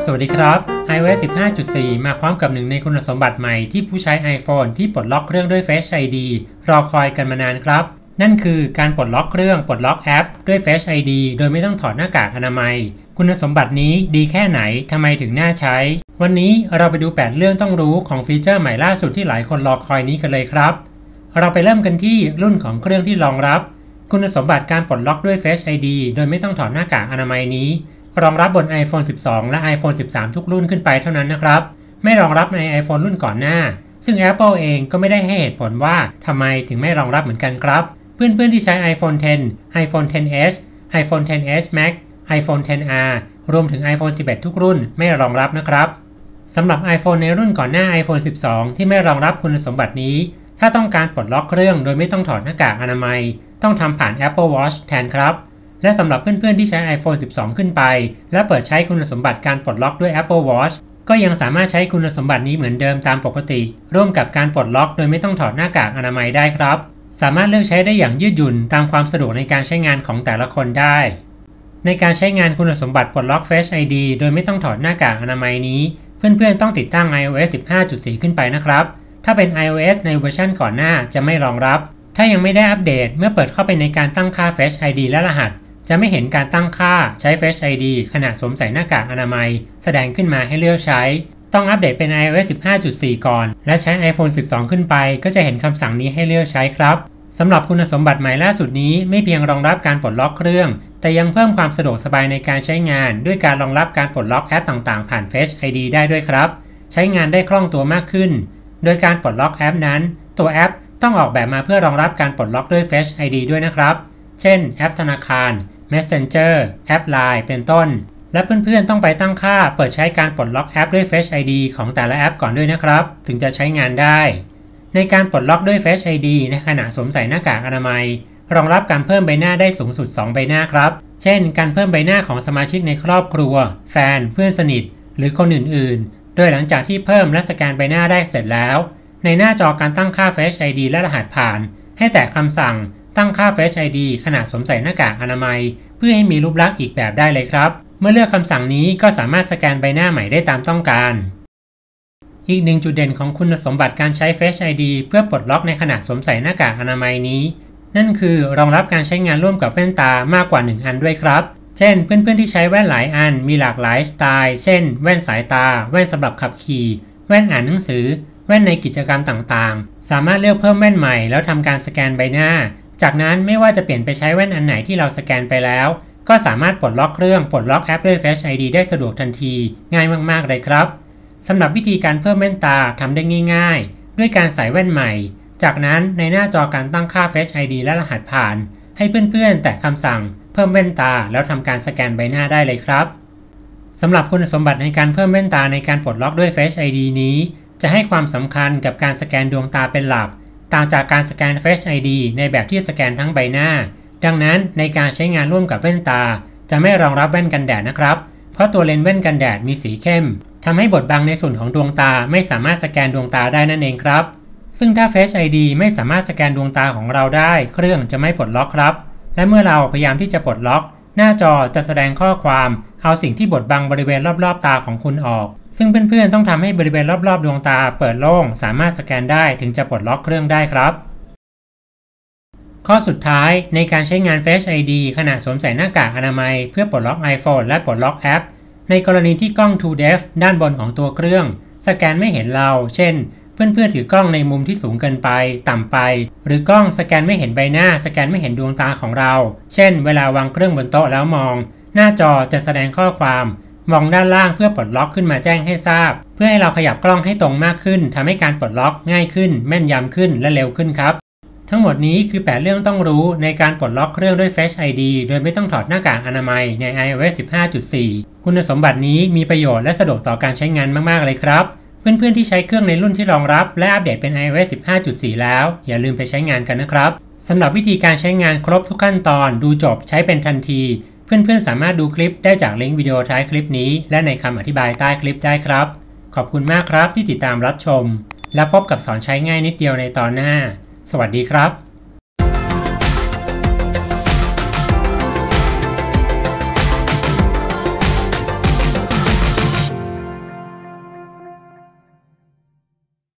สวัสดีครับ iOS 15.4 มาพร้อมกับหนึ่งในคุณสมบัติใหม่ที่ผู้ใช้ iPhone ที่ปลดล็อกเครื่องด้วย Face ID รอคอยกันมานานครับนั่นคือการปลดล็อกเครื่องปลดล็อกแอปด้วย Face ID โดยไม่ต้องถอดหน้ากากอนามัยคุณสมบัตินี้ดีแค่ไหนทำไมถึงน่าใช้วันนี้เราไปดู8เรื่องต้องรู้ของฟีเจอร์ใหม่ล่าสุดที่หลายคนรอคอยนี้กันเลยครับเราไปเริ่มกันที่รุ่นของเครื่องที่รองรับคุณสมบัติการปลดล็อกด้วย Face ID โดยไม่ต้องถอดหน้ากากอนามัยนี้รองรับบน iPhone 12 และ iPhone 13 ทุกรุ่นขึ้นไปเท่านั้นนะครับไม่รองรับใน iPhone รุ่นก่อนหน้าซึ่ง Apple เองก็ไม่ได้ให้เหตุผลว่าทำไมถึงไม่รองรับเหมือนกันครับเพื่อนๆที่ใช้ iPhone 10 iPhone 10s iPhone 10s Max iPhone 10R รวมถึง iPhone 11 ทุกรุ่นไม่รองรับนะครับสำหรับ iPhone ในรุ่นก่อนหน้า iPhone 12 ที่ไม่รองรับคุณสมบัตินี้ถ้าต้องการปลดล็อกเครื่องโดยไม่ต้องถอดหน้ากากอนามัยต้องทำผ่าน Apple Watch แทนครับและสำหรับเพื่อนๆที่ใช้ iPhone 12 ขึ้นไปและเปิดใช้คุณสมบัติการปลดล็อกด้วย Apple Watch ก็ยังสามารถใช้คุณสมบัตินี้เหมือนเดิมตามปกติร่วมกับการปลดล็อกโดยไม่ต้องถอดหน้ากากอนามัยได้ครับสามารถเลือกใช้ได้อย่างยืดหยุ่นตามความสะดวกในการใช้งานของแต่ละคนได้ในการใช้งานคุณสมบัติปลดล็อก Face ID โดยไม่ต้องถอดหน้ากากอนามัยนี้เพื่อนๆต้องติดตั้ง iOS 15.4 ขึ้นไปนะครับถ้าเป็น iOS ในเวอร์ชันก่อนหน้าจะไม่รองรับถ้ายังไม่ได้อัปเดตเมื่อเปิดเข้าไปในการตั้งค่า Face ID และรหัสจะไม่เห็นการตั้งค่าใช้ Face ID ขณะสวมใส่หน้ากากอนามัยแสดงขึ้นมาให้เลือกใช้ต้องอัปเดตเป็น iOS 15.4 ก่อนและใช้ iPhone 12 ขึ้นไปก็จะเห็นคำสั่งนี้ให้เลือกใช้ครับสำหรับคุณสมบัติใหม่ล่าสุดนี้ไม่เพียงรองรับการปลดล็อกเครื่องแต่ยังเพิ่มความสะดวกสบายในการใช้งานด้วยการรองรับการปลดล็อกแอปต่างๆผ่าน Face ID ได้ด้วยครับใช้งานได้คล่องตัวมากขึ้นโดยการปลดล็อกแอปนั้นตัวแอปต้องออกแบบมาเพื่อรองรับการปลดล็อกด้วย Face ID ด้วยนะครับเช่นแอปธนาคาร Messenger แอป LINE เป็นต้นและเพื่อนๆต้องไปตั้งค่าเปิดใช้การปลดล็อกแอปด้วย Face ID ของแต่ละแอปก่อนด้วยนะครับถึงจะใช้งานได้ในการปลดล็อกด้วย Face ID ในขณะสวมใส่หน้ากากอนามัยรองรับการเพิ่มใบหน้าได้สูงสุด2ใบหน้าครับเช่นการเพิ่มใบหน้าของสมาชิกในครอบครัวแฟนเพื่อนสนิทหรือคนอื่นๆโดยหลังจากที่เพิ่มและสแกนใบหน้าได้เสร็จแล้วในหน้าจอการตั้งค่า Face ID และรหัสผ่านให้แตะคำสั่งตั้งค่า Face ID ขณะสวมใส่หน้ากากอนามัยเพื่อให้มีรูปลักษณ์อีกแบบได้เลยครับเมื่อเลือกคำสั่งนี้ก็สามารถสแกนใบหน้าใหม่ได้ตามต้องการอีกหนึ่งจุดเด่นของคุณสมบัติการใช้ Face ID เพื่อปลดล็อกในขณะสวมใส่หน้ากากอนามัยนี้นั่นคือรองรับการใช้งานร่วมกับแว่นตามากกว่า1อันด้วยครับเช่นเพื่อนๆที่ใช้แว่นหลายอันมีหลากหลายสไตล์เช่นแว่นสายตาแว่นสำหรับขับขี่แว่นอ่านหนังสือแว่นในกิจกรรมต่างๆสามารถเลือกเพิ่มแว่นใหม่แล้วทำการสแกนใบหน้าจากนั้นไม่ว่าจะเปลี่ยนไปใช้แว่นอันไหนที่เราสแกนไปแล้วก็สามารถปลดล็อกเครื่องปลดล็อกแอปด้วย Face ID ได้สะดวกทันทีง่ายมากๆเลยครับสำหรับวิธีการเพิ่มแว่นตาทำได้ง่ายๆด้วยการใส่แว่นใหม่จากนั้นในหน้าจอการตั้งค่า Face ID และรหัสผ่านให้เพื่อนๆแตะคำสั่งเพิ่มแว่นตาแล้วทำการสแกนใบหน้าได้เลยครับสำหรับคุณสมบัติในการเพิ่มแว่นตาในการปลดล็อกด้วย Face ID นี้จะให้ความสำคัญกับการสแกนดวงตาเป็นหลักต่างจากการสแกน Face ID ในแบบที่สแกนทั้งใบหน้าดังนั้นในการใช้งานร่วมกับแว่นตาจะไม่รองรับแว่นกันแดดนะครับเพราะตัวเลนส์แว่นกันแดดมีสีเข้มทำให้บดบังในส่วนของดวงตาไม่สามารถสแกนดวงตาได้นั่นเองครับซึ่งถ้า Face ID ไม่สามารถสแกนดวงตาของเราได้เครื่องจะไม่ปลดล็อกครับและเมื่อเราพยายามที่จะปลดล็อกหน้าจอจะแสดงข้อความเอาสิ่งที่บดบังบริเวณรอบๆตาของคุณออกซึ่งเพื่อนๆต้องทำให้บริเวณรอบๆดวงตาเปิดโล่งสามารถสแกนได้ถึงจะปลดล็อกเครื่องได้ครับข้อสุดท้ายในการใช้งาน Face ID ขณะสวมใส่หน้ากากอนามัยเพื่อปลดล็อก iPhone และปลดล็อกแอปในกรณีที่กล้อง True Depth ด้านบนของตัวเครื่องสแกนไม่เห็นเราเช่นเพื่อนๆถือกล้องในมุมที่สูงเกินไปต่ำไปหรือกล้องสแกนไม่เห็นใบหน้าสแกนไม่เห็นดวงตาของเราเช่นเวลาวางเครื่องบนโต๊ะแล้วมองหน้าจอจะแสดงข้อความมองด้านล่างเพื่อปลดล็อกขึ้นมาแจ้งให้ทราบเพื่อให้เราขยับกล้องให้ตรงมากขึ้นทำให้การปลดล็อกง่ายขึ้นแม่นยำขึ้นและเร็วขึ้นครับทั้งหมดนี้คือ8เรื่องต้องรู้ในการปลดล็อกเครื่องด้วย Face ID โดยไม่ต้องถอดหน้ากากอนามัยใน iOS 15.4 คุณสมบัตินี้มีประโยชน์และสะดวกต่อการใช้งานมากๆเลยครับเพื่อนๆที่ใช้เครื่องในรุ่นที่รองรับและอัปเดตเป็น iOS 15.4 แล้วอย่าลืมไปใช้งานกันนะครับสำหรับวิธีการใช้งานครบทุกขั้นตอนดูจบใช้เป็นทันทีเพื่อนๆสามารถดูคลิปได้จากลิงก์วิดีโอท้ายคลิปนี้และในคำอธิบายใต้คลิปได้ครับขอบคุณมากครับที่ติดตามรับชมและพบกับสอนใช้ง่ายนิดเดียวในตอนหน้าสวัสดีครับ